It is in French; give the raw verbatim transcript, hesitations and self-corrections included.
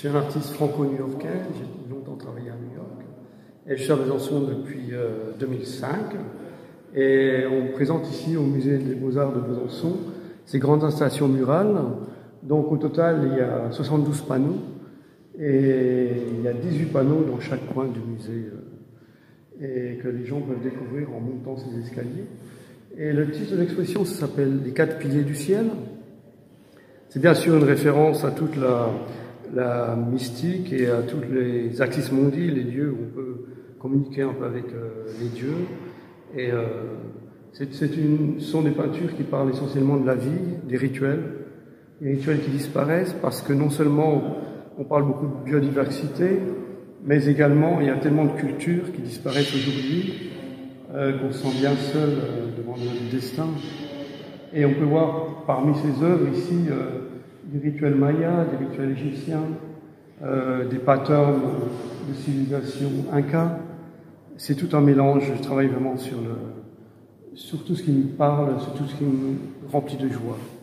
suis un artiste franco-new-yorkais, j'ai longtemps travaillé à New York, et je suis à Besançon depuis euh, deux mille cinq. Et on présente ici au musée des Beaux-Arts de Besançon ces grandes installations murales. Donc au total, il y a soixante-douze panneaux, et il y a dix-huit panneaux dans chaque coin du musée, euh, et que les gens peuvent découvrir en montant ces escaliers. Et le titre de l'exposition, ça s'appelle « Les quatre piliers du ciel ». C'est bien sûr une référence à toute la, la mystique et à tous les axis mondis, les lieux où on peut communiquer un peu avec euh, les dieux. Et euh, c'est, c'est une, ce sont des peintures qui parlent essentiellement de la vie, des rituels, des rituels qui disparaissent parce que non seulement on parle beaucoup de biodiversité, mais également il y a tellement de cultures qui disparaissent aujourd'hui euh, qu'on se sent bien seul euh, devant notre destin. Et on peut voir parmi ces œuvres ici euh, des rituels mayas, des rituels égyptiens, euh, des patterns de civilisation inca. C'est tout un mélange. Je travaille vraiment sur, le, sur tout ce qui me parle, sur tout ce qui me remplit de joie.